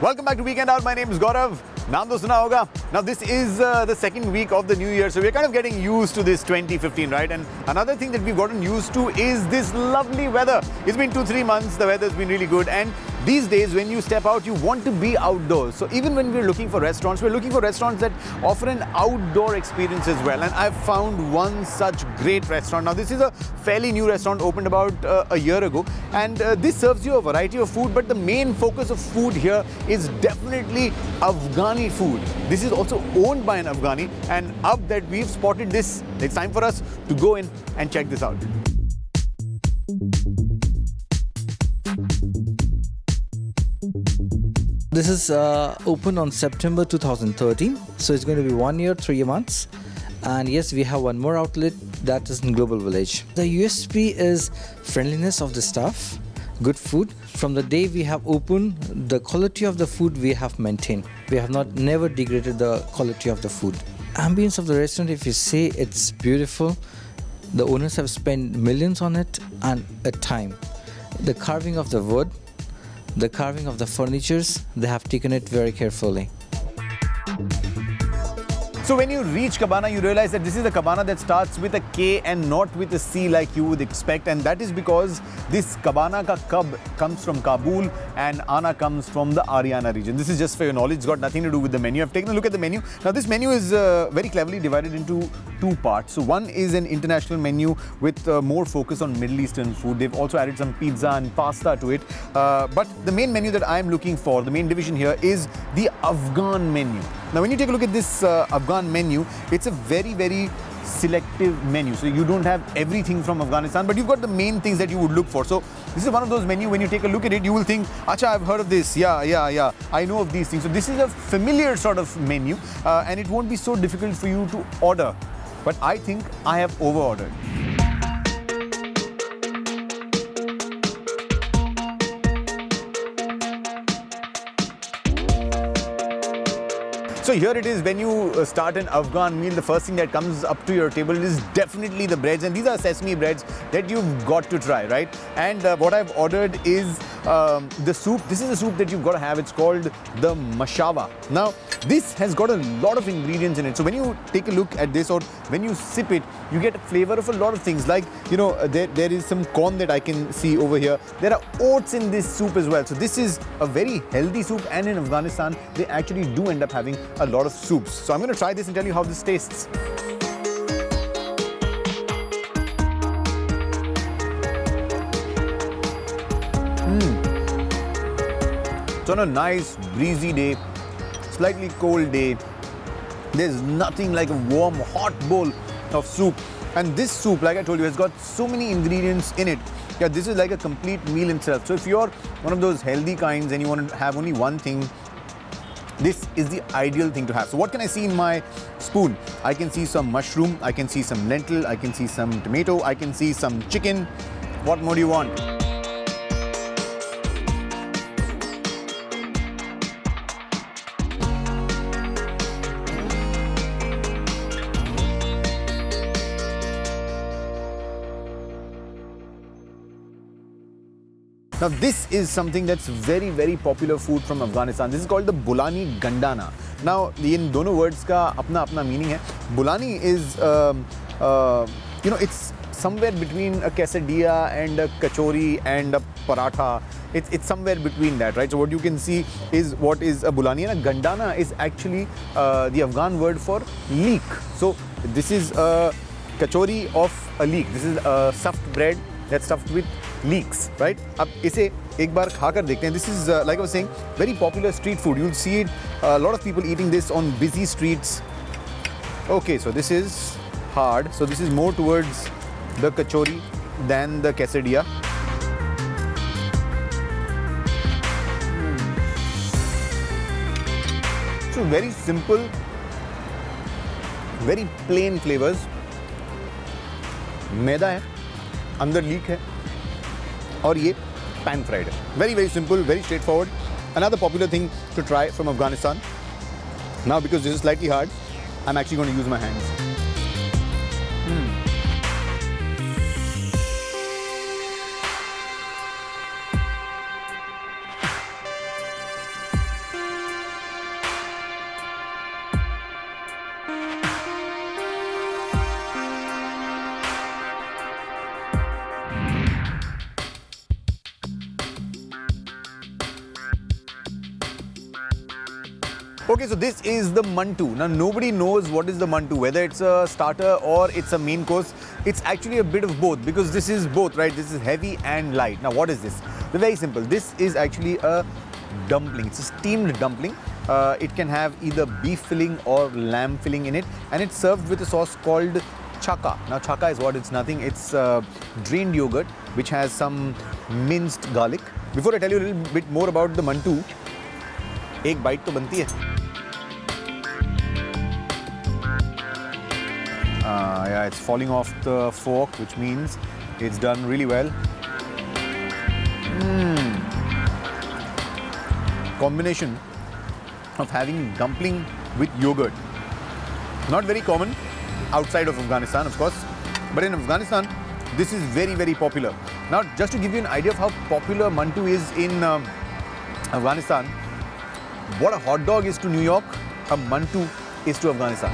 Welcome back to Weekend Out. My name is Gaurav. Naam to suna hoga. Now this is the second week of the new year, so we're kind of getting used to this 2015, right? And another thing that we've gotten used to is this lovely weather. It's been 2-3 months, the weather's been really good, and these days when you step out, you want to be outdoors. So even when we're looking for restaurants, we're looking for restaurants that offer an outdoor experience as well. And I've found one such great restaurant. Now this is a fairly new restaurant, opened about a year ago, and this serves you a variety of food, but the main focus of food here is definitely Afghani food. This is also owned by an Afghani, and up that we've spotted this. It's time for us to go in and check this out. This is opened on September 2013, so it's going to be 1 year, 3 months. And yes, we have one more outlet that is in Global Village. The USP is friendliness of the staff, good food. From the day we have opened, the quality of the food we have maintained. We have never degraded the quality of the food. Ambience of the restaurant, if you say, it's beautiful. The owners have spent millions on it and a time. The carving of the wood, the carving of the furnitures, they have taken it very carefully. So when you reach Cabana, you realize that this is a Cabana that starts with a K and not with a C like you would expect, and that is because this Cabana ka Kab comes from Kabul and Ana comes from the Ariana region. This is just for your knowledge, it's got nothing to do with the menu. I've taken a look at the menu. Now this menu is very cleverly divided into two parts. So one is an international menu with more focus on Middle Eastern food. They've also added some pizza and pasta to it. But the main menu that I'm looking for, the main division here, is the Afghan menu. Now when you take a look at this Afghan menu, it's a very, very selective menu. So you don't have everything from Afghanistan, but you've got the main things that you would look for. So this is one of those menus, when you take a look at it, you will think, Acha, I've heard of this. Yeah, I know of these things. So this is a familiar sort of menu, and it won't be so difficult for you to order. But I think I have over-ordered. So here it is, when you start an Afghan meal, the first thing that comes up to your table is definitely the breads, and these are sesame breads that you've got to try, right? And what I've ordered is the soup. This is a soup that you've got to have. It's called the mashawa. Now this has got a lot of ingredients in it. So when you take a look at this, or when you sip it, you get a flavor of a lot of things. Like, you know, there is some corn that I can see over here. There are oats in this soup as well. So this is a very healthy soup, and in Afghanistan they actually do end up having a lot of soups. So I'm going to try this and tell you how this tastes. So on a nice breezy day, slightly cold day, there's nothing like a warm hot bowl of soup. And this soup, like I told you, has got so many ingredients in it. Yeah, this is like a complete meal in itself. So if you're one of those healthy kinds and you want to have only one thing, this is the ideal thing to have. So what can I see in my spoon? I can see some mushroom, I can see some lentil, I can see some tomato, I can see some chicken. What more do you want? Now this is something that's very, very popular food from Afghanistan. This is called the Bulani Gandana. Now in dono words ka apna meaning hai. Bulani is, you know, it's somewhere between a quesadilla and a kachori and a paratha. It's somewhere between that, right? So what you can see is what is a Bulani, and a Gandana is actually the Afghan word for leek. So this is a kachori of a leek. This is a stuffed bread that's stuffed with leeks, right? अब इसे एक बार खाकर देखते हैं. This is like I was saying, very popular street food. You'll see it, a lot of people eating this on busy streets. Okay, so this is hard. So this is more towards the kachori than the quesadilla. So very simple, very plain flavors. मैदा है, अंदर leak है, और ये pan fried है. Very, very simple, very straightforward. Another popular thing to try from Afghanistan. Now, because this is slightly hard, I'm actually going to use my hands. Okay, so this is the mantu. Now, nobody knows what is the mantu, whether it's a starter or it's a main course. It's actually a bit of both, because this is both, right? This is heavy and light. Now, what is this? They're very simple. This is actually a dumpling. It's a steamed dumpling. It can have either beef filling or lamb filling in it, and it's served with a sauce called chaka. Now, chaka is what? It's nothing. It's drained yogurt which has some minced garlic. Before I tell you a little bit more about the mantu, एक bite तो बनती है. Yeah, it's falling off the fork, which means it's done really well. Combination of having dumpling with yogurt. Not very common outside of Afghanistan, of course, but in Afghanistan, this is very, very popular. Now, just to give you an idea of how popular mantu is in Afghanistan, what a hot dog is to New York, a mantu is to Afghanistan.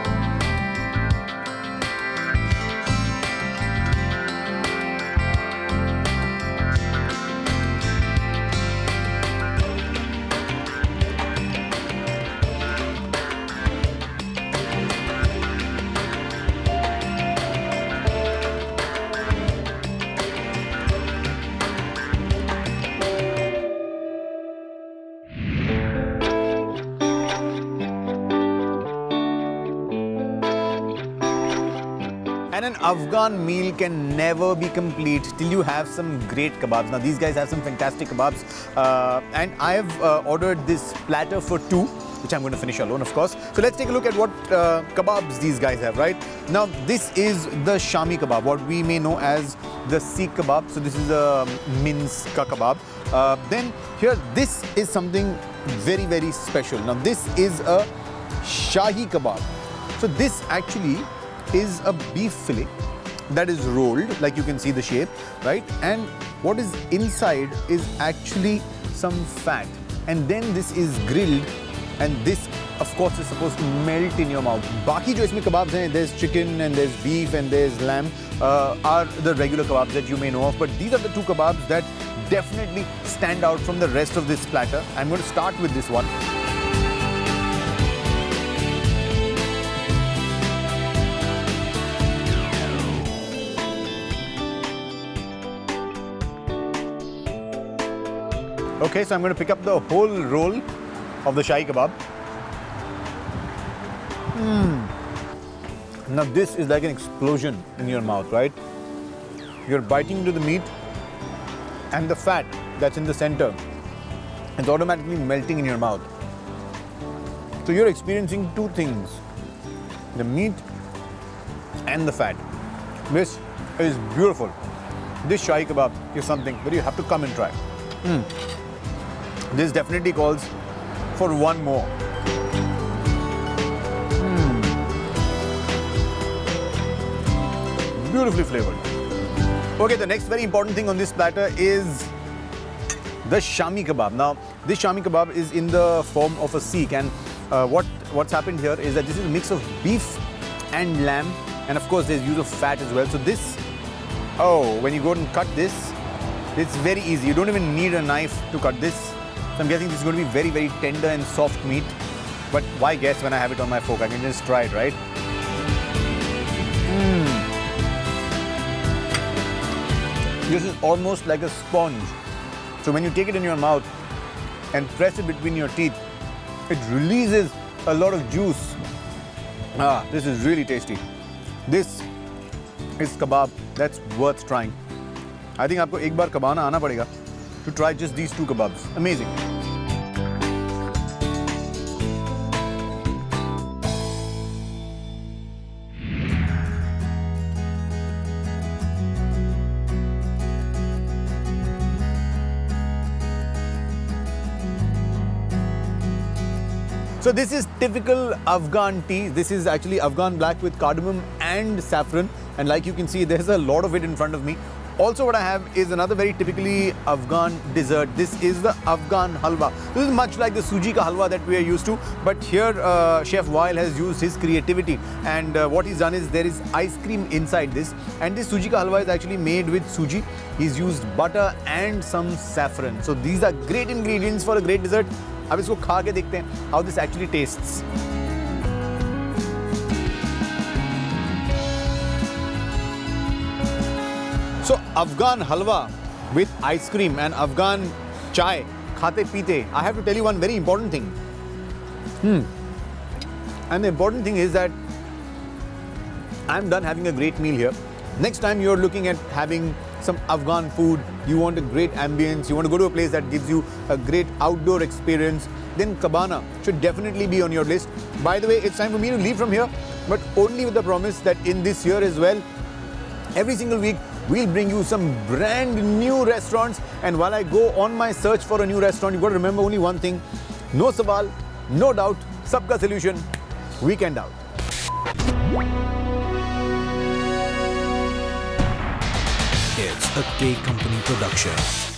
And an Afghan meal can never be complete till you have some great kebabs. Now, these guys have some fantastic kebabs. And I have ordered this platter for 2, which I'm going to finish alone, of course. So let's take a look at what kebabs these guys have, right? Now, this is the Shami kebab, what we may know as the Sikh kebab. So this is a mince ka kebab. Then here, this is something very, very special. Now, this is a Shahi kebab. So this actually is a beef fillet that is rolled, like you can see the shape, right? And what is inside is actually some fat. And then this is grilled, and this, of course, is supposed to melt in your mouth. Baki jo isme kebabs hain, there's chicken and there's beef and there's lamb, are the regular kebabs that you may know of. But these are the 2 kebabs that definitely stand out from the rest of this platter. I'm going to start with this one. Okay, so I'm going to pick up the whole roll of the Shahi kebab. Now this is like an explosion in your mouth, right? You're biting into the meat and the fat that's in the center, it's automatically melting in your mouth. So you're experiencing 2 things, the meat and the fat. This is beautiful. This Shahi kebab is something that you have to come and try. This definitely calls for one more. Beautifully flavored. Okay, the next very important thing on this platter is the Shami kebab. Now, this Shami kebab is in the form of a Sikh, and what's happened here is that this is a mix of beef and lamb, and of course there's use of fat as well. So this, when you go and cut this, it's very easy. You don't even need a knife to cut this. So I'm guessing this is going to be very, very tender and soft meat. But why guess when I have it on my fork? I can just try it, right? This is almost like a sponge. So when you take it in your mouth and press it between your teeth, it releases a lot of juice. This is really tasty. This is kebab that's worth trying. I think आपको एक बार कबाना आना पड़ेगा to try just these 2 kebabs. Amazing. So this is typical Afghan tea. This is actually Afghan black with cardamom and saffron. And like you can see, there's a lot of it in front of me. Also, what I have is another very typically Afghan dessert. This is the Afghan halwa. This is much like the suji ka halwa that we are used to, but here Chef Wael has used his creativity, and what he's done is there is ice cream inside this, and this suji ka halwa is actually made with suji. He's used butter and some saffron. So these are great ingredients for a great dessert. अब इसको खा के देखते हैं how this actually tastes. So Afghan halwa with ice cream and Afghan chai, khate pite. I have to tell you one very important thing. And the important thing is that I'm done having a great meal here. Next time you're looking at having some Afghan food, you want a great ambience, you want to go to a place that gives you a great outdoor experience, then Cabana should definitely be on your list. By the way, it's time for me to leave from here, but only with the promise that in this year as well, every single week, we'll bring you some brand new restaurants. And while I go on my search for a new restaurant, you've got to remember only one thing. No sawal, no doubt, sabka solution, weekend out. It's a K Company production.